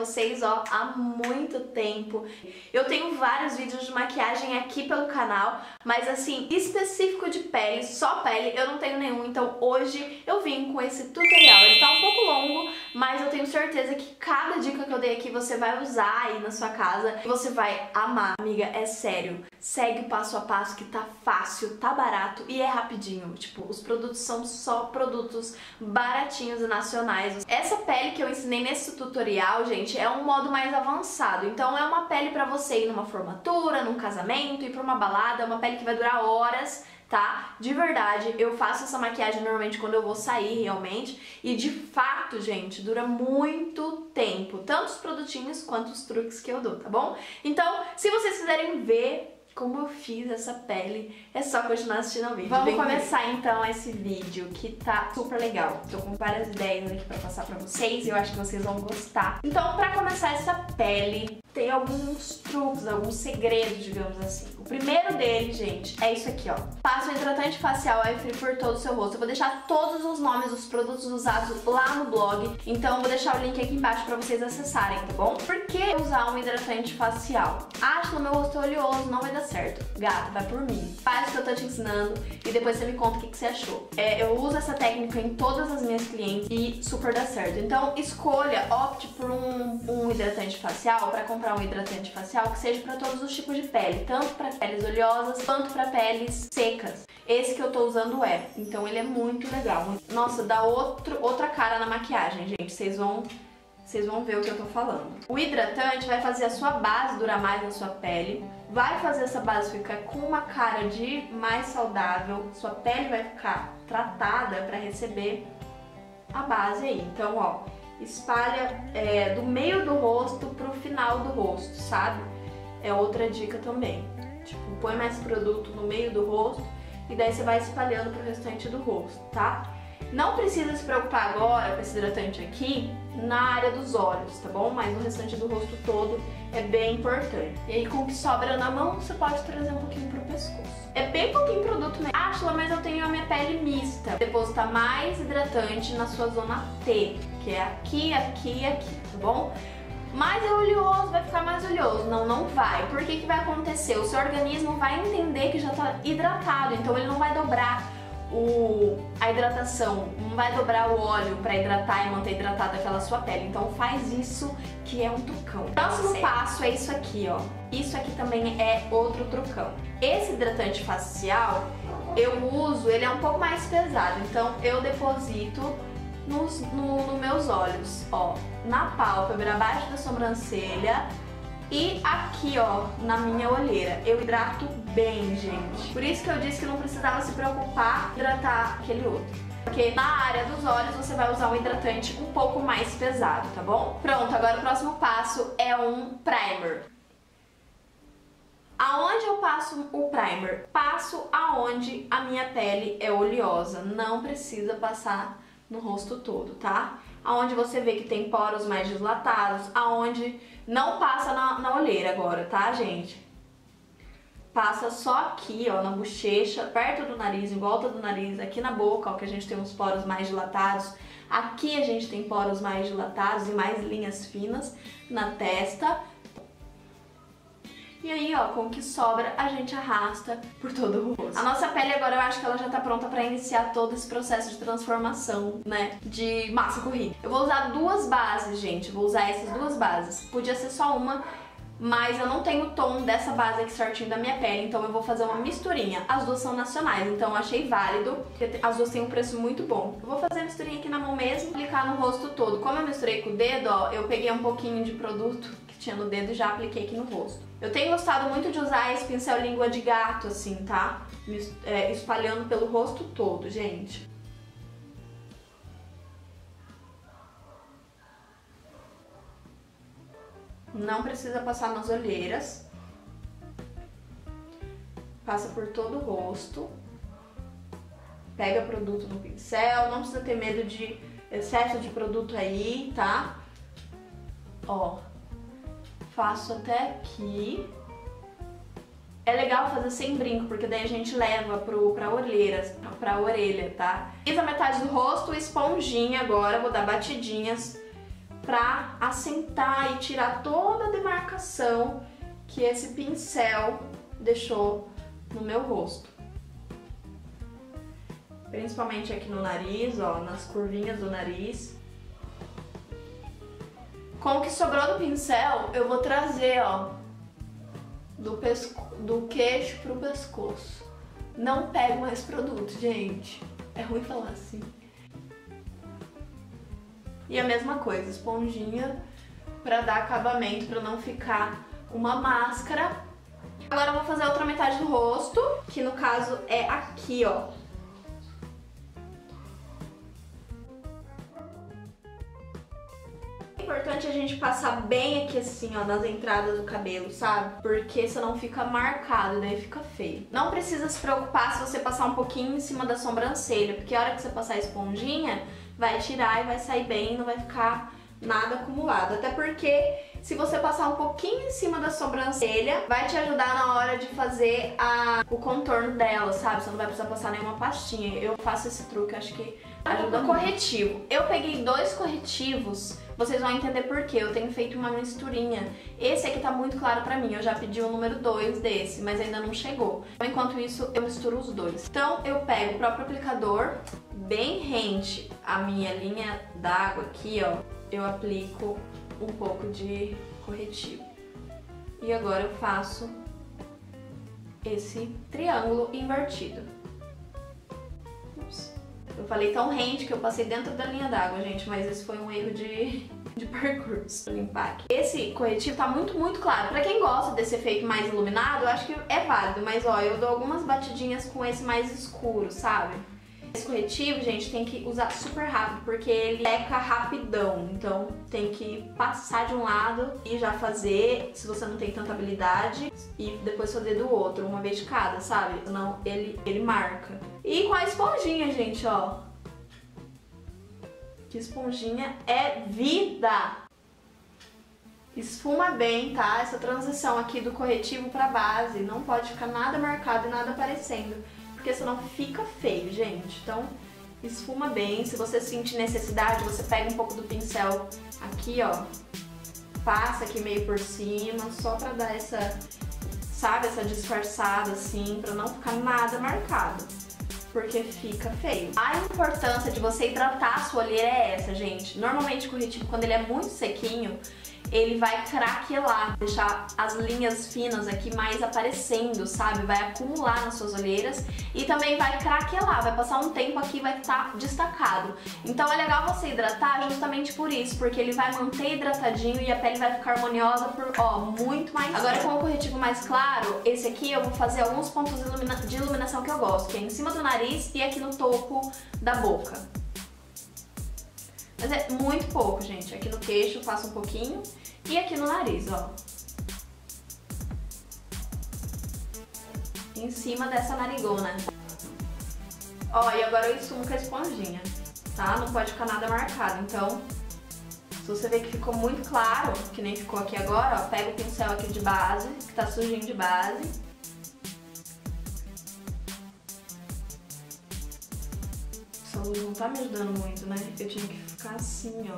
vocês, ó, há muito tempo. Eu tenho vários vídeos de maquiagem aqui pelo canal, mas assim, específico de pele, só pele, eu não tenho nenhum. Então hoje eu vim com esse tutorial. Ele tá um pouco longo, mas eu tenho certeza que cada dica que eu dei aqui você vai usar aí na sua casa e você vai amar. Amiga, é sério. Segue o passo a passo que tá fácil, tá barato e é rapidinho. Tipo, os produtos são só produtos baratinhos e nacionais. Essa pele que eu ensinei nesse tutorial, gente, é um modo mais avançado. Então é uma pele pra você ir numa formatura, num casamento, ir pra uma balada, é uma pele que vai durar horas, tá? De verdade, eu faço essa maquiagem normalmente quando eu vou sair realmente e de fato, gente, dura muito tempo, tanto os produtinhos quanto os truques que eu dou, tá bom? Então, se vocês quiserem ver como eu fiz essa pele, é só continuar assistindo o vídeo. Vamos começar então esse vídeo que tá super legal. Tô com várias ideias aqui pra passar pra vocês e eu acho que vocês vão gostar. Então, pra começar essa pele, tem alguns truques, alguns segredos, digamos assim. O primeiro deles, gente, é isso aqui, ó. Passa o hidratante facial Oil Free por todo o seu rosto. Eu vou deixar todos os nomes dos produtos usados lá no blog, então eu vou deixar o link aqui embaixo pra vocês acessarem, tá bom? Por que usar um hidratante facial? Acho que o meu rosto é oleoso, não vai dar certo. Gata, vai por mim. Faz o que eu tô te ensinando e depois você me conta o que você achou. Eu uso essa técnica em todas as minhas clientes e super dá certo. Então escolha, opte por um hidratante facial, pra comprar um hidratante facial que seja pra todos os tipos de pele, tanto pra peles oleosas quanto pra peles secas. Esse que eu tô usando então ele é muito legal. Nossa, dá outra cara na maquiagem, gente. Vocês vão ver o que eu tô falando. O hidratante vai fazer a sua base durar mais na sua pele, vai fazer essa base ficar com uma cara de mais saudável, sua pele vai ficar tratada pra receber a base aí. Então, ó, espalha do meio do rosto pro final do rosto, sabe? É outra dica também. Tipo, põe mais produto no meio do rosto e daí você vai espalhando pro restante do rosto, tá? Não precisa se preocupar agora com esse hidratante aqui na área dos olhos, tá bom? Mas no restante do rosto todo é bem importante. E aí com o que sobra na mão, você pode trazer um pouquinho pro pescoço. É bem pouquinho produto mesmo. Ashla, mas eu tenho a minha pele mista. Depositar mais hidratante na sua zona T, que é aqui, aqui e aqui, tá bom? Mas é oleoso, vai ficar mais oleoso. Não, não vai. Por que vai acontecer? O seu organismo vai entender que já tá hidratado, então ele não vai dobrar a hidratação, não vai dobrar o óleo pra hidratar e manter hidratada aquela sua pele. Então faz isso que é um trucão. O próximo passo é isso aqui, ó. Isso aqui também é outro trucão. Esse hidratante facial, eu uso, ele é um pouco mais pesado, então eu deposito nos meus olhos, ó, na pálpebra, abaixo da sobrancelha e aqui, ó, na minha olheira. Eu hidrato bem, gente. Por isso que eu disse que não precisava se preocupar em hidratar aquele outro. Porque na área dos olhos você vai usar um hidratante um pouco mais pesado, tá bom? Pronto, agora o próximo passo é um primer. Aonde eu passo o primer? Passo aonde a minha pele é oleosa. Não precisa passar no rosto todo, tá? Aonde você vê que tem poros mais dilatados, aonde não passa na olheira agora, tá, gente? Passa só aqui, ó, na bochecha, perto do nariz, em volta do nariz, aqui na boca, ó, que a gente tem uns poros mais dilatados. Aqui a gente tem poros mais dilatados e mais linhas finas na testa. E aí, ó, com o que sobra, a gente arrasta por todo o rosto. A nossa pele agora, eu acho que ela já tá pronta pra iniciar todo esse processo de transformação, né, de massa corrida. Eu vou usar duas bases, gente, vou usar essas duas bases. Podia ser só uma, mas eu não tenho o tom dessa base aqui certinho da minha pele, então eu vou fazer uma misturinha. As duas são nacionais, então eu achei válido, porque as duas têm um preço muito bom. Eu vou fazer a misturinha aqui na mão mesmo, aplicar no rosto todo. Como eu misturei com o dedo, ó, eu peguei um pouquinho de produto que tinha no dedo e já apliquei aqui no rosto. Eu tenho gostado muito de usar esse pincel língua de gato, assim, tá? Espalhando pelo rosto todo, gente. Não precisa passar nas olheiras. Passa por todo o rosto. Pega produto no pincel, não precisa ter medo de excesso de produto aí, tá? Ó. Faço até aqui. É legal fazer sem brinco, porque daí a gente leva pra orelha, tá? Fiz a metade do rosto, esponjinha agora, vou dar batidinhas pra assentar e tirar toda a demarcação que esse pincel deixou no meu rosto. Principalmente aqui no nariz, ó, nas curvinhas do nariz. Com o que sobrou do pincel, eu vou trazer, ó, do queixo pro pescoço. Não pego mais produto, gente. É ruim falar assim. E a mesma coisa, esponjinha pra dar acabamento, pra não ficar uma máscara. Agora eu vou fazer a outra metade do rosto, que no caso é aqui, ó. É importante a gente passar bem aqui assim, ó, nas entradas do cabelo, sabe? Porque senão fica marcado, daí fica feio. Não precisa se preocupar se você passar um pouquinho em cima da sobrancelha, porque a hora que você passar a esponjinha, vai tirar e vai sair bem, não vai ficar nada acumulado. Até porque se você passar um pouquinho em cima da sobrancelha, vai te ajudar na hora de fazer o contorno dela, sabe? Você não vai precisar passar nenhuma pastinha. Eu faço esse truque, acho que ajuda. Corretivo. Eu peguei 2 corretivos, vocês vão entender por quê. Eu tenho feito uma misturinha. Esse aqui tá muito claro pra mim, eu já pedi o número 2 desse, mas ainda não chegou. Enquanto isso, eu misturo os dois. Então, eu pego o próprio aplicador, bem rente a minha linha d'água aqui, ó. Eu aplico um pouco de corretivo. E agora eu faço esse triângulo invertido. Ups. Eu falei tão rente que eu passei dentro da linha d'água, gente, mas esse foi um erro de percurso. Vou limpar aqui. Esse corretivo tá muito claro. Pra quem gosta desse efeito mais iluminado, eu acho que é válido, mas ó, eu dou algumas batidinhas com esse mais escuro, sabe? Esse corretivo, gente, tem que usar super rápido, porque ele seca rapidão. Então tem que passar de um lado e já fazer, se você não tem tanta habilidade, e depois fazer do outro, uma vez de cada, sabe? Senão ele marca. E com a esponjinha, gente, ó. Que esponjinha é vida! Esfuma bem, tá? Essa transição aqui do corretivo pra base. Não pode ficar nada marcado e nada aparecendo, porque senão fica feio, gente. Então, esfuma bem. Se você sentir necessidade, você pega um pouco do pincel aqui, ó. Passa aqui meio por cima, só pra dar essa, sabe, essa disfarçada assim, pra não ficar nada marcado, porque fica feio. A importância de você hidratar a sua olheira é essa, gente. Normalmente o corretivo, quando ele é muito sequinho, ele vai craquelar, deixar as linhas finas aqui mais aparecendo, sabe? Vai acumular nas suas olheiras e também vai craquelar, vai passar um tempo aqui e vai estar destacado. Então é legal você hidratar justamente por isso, porque ele vai manter hidratadinho e a pele vai ficar harmoniosa por, ó, muito mais tempo. Agora com o corretivo mais claro, esse aqui eu vou fazer alguns pontos de iluminação que eu gosto, que é em cima do nariz e aqui no topo da boca. Mas é muito pouco, gente. Aqui no queixo eu faço um pouquinho e aqui no nariz, ó. Em cima dessa narigona. Ó, e agora eu esfumo com a esponjinha, tá? Não pode ficar nada marcado. Então, se você ver que ficou muito claro, que nem ficou aqui agora, ó, pega o pincel aqui de base, que tá sujinho de base. Essa luz não tá me ajudando muito, né? Eu tinha que ficar assim, ó.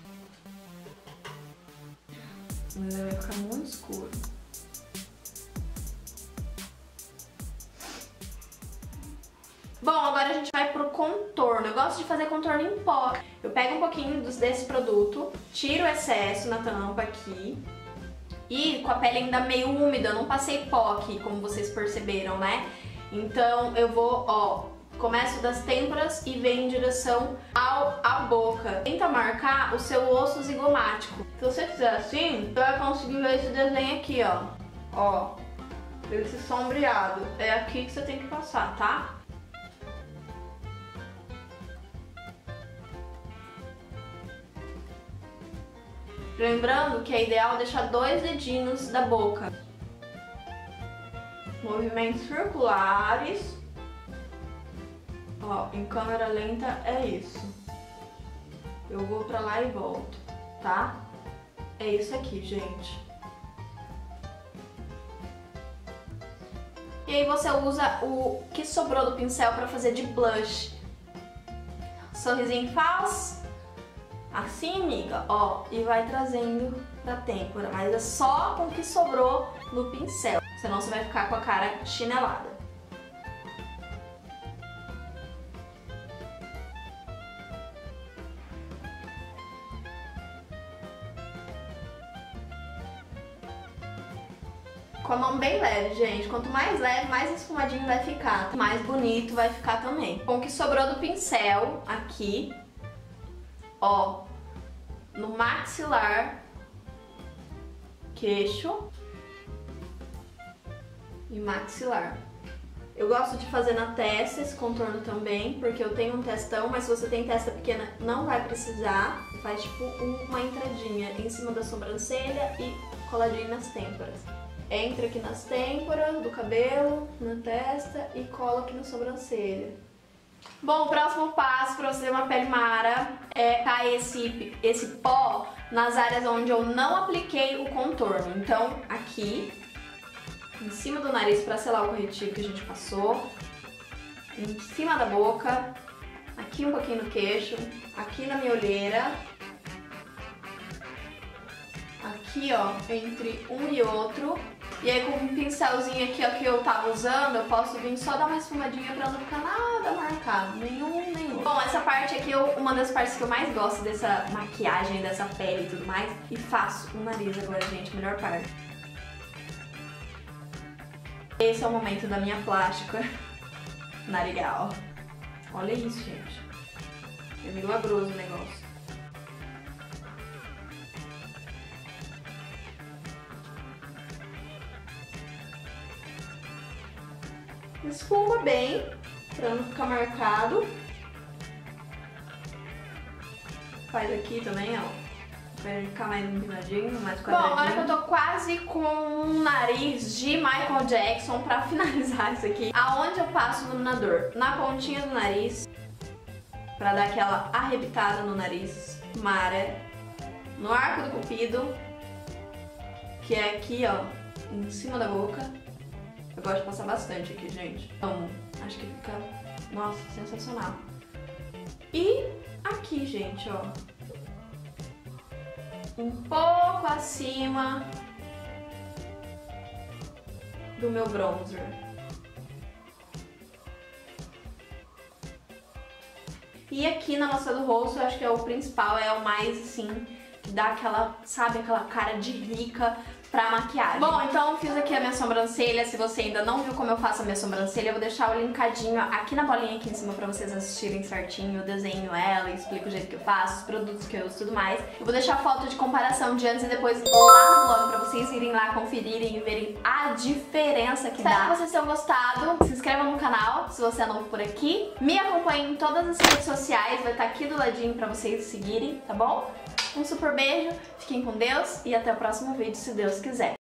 Mas vai ficar muito escuro. Bom, agora a gente vai pro contorno. Eu gosto de fazer contorno em pó. Eu pego um pouquinho desse produto, tiro o excesso na tampa aqui. E com a pele ainda meio úmida, eu não passei pó aqui, como vocês perceberam, né? Então eu vou, ó, começo das têmporas e venho em direção à boca. Tenta marcar o seu osso zigomático. Se você fizer assim, você vai conseguir ver esse desenho aqui, ó. Ó, esse sombreado. É aqui que você tem que passar, tá? Lembrando que é ideal deixar 2 dedinhos da boca. Movimentos circulares. Ó, em câmera lenta é isso. Eu vou pra lá e volto, tá? É isso aqui, gente. E aí você usa o que sobrou do pincel pra fazer de blush. Sorrisinho falso. assim, amiga, ó, e vai trazendo pra têmpora, mas é só com o que sobrou no pincel, senão você vai ficar com a cara chinelada. Com a mão bem leve, gente. Quanto mais leve, mais esfumadinho vai ficar. Mais bonito vai ficar também. Com o que sobrou do pincel, aqui, ó, no maxilar, queixo e maxilar. Eu gosto de fazer na testa esse contorno também, porque eu tenho um testão, mas se você tem testa pequena, não vai precisar. Faz tipo uma entradinha em cima da sobrancelha e coladinho nas têmporas. Entra aqui nas têmporas do cabelo, na testa e cola aqui na sobrancelha. Bom, o próximo passo para você ter uma pele mara é colocar esse pó nas áreas onde eu não apliquei o contorno. Então, aqui, em cima do nariz para selar o corretivo que a gente passou, em cima da boca, aqui um pouquinho no queixo, aqui na minha olheira, aqui ó, entre um e outro. E aí com um pincelzinho aqui ó, que eu tava usando, eu posso vir só dar uma esfumadinha pra não ficar nada marcado, nenhum. Bom, essa parte aqui é uma das partes que eu mais gosto dessa maquiagem, dessa pele e tudo mais. E faço o nariz agora, gente, melhor parte. Esse é o momento da minha plástica narigal. Olha isso, gente. É milagroso o negócio. Esfuma bem, pra não ficar marcado. Faz aqui também, ó, pra ele ficar mais empinadinho, mais quadradinho. Bom, agora que eu tô quase com um nariz de Michael Jackson, pra finalizar isso aqui, aonde eu passo o iluminador? Na pontinha do nariz, pra dar aquela arrebitada no nariz, mara. No arco do cupido, que é aqui, ó, em cima da boca. Eu gosto de passar bastante aqui, gente. Então, acho que fica, nossa, sensacional. E aqui, gente, ó. Um pouco acima do meu bronzer. E aqui na maçã do rosto, eu acho que é o principal, é o mais, assim, que dá aquela, sabe, aquela cara de rica pra maquiagem. Bom, então eu fiz aqui a minha sobrancelha. Se você ainda não viu como eu faço a minha sobrancelha, eu vou deixar o linkadinho aqui na bolinha aqui em cima pra vocês assistirem certinho. Eu desenho ela, explico o jeito que eu faço, os produtos que eu uso e tudo mais. Eu vou deixar foto de comparação de antes e depois lá no blog pra vocês irem lá conferirem e verem a diferença que dá. Espero que vocês tenham gostado. Se inscrevam no canal se você é novo por aqui. Me acompanhem em todas as redes sociais, vai estar aqui do ladinho pra vocês seguirem, tá bom? Um super beijo, fiquem com Deus e até o próximo vídeo, se Deus quiser.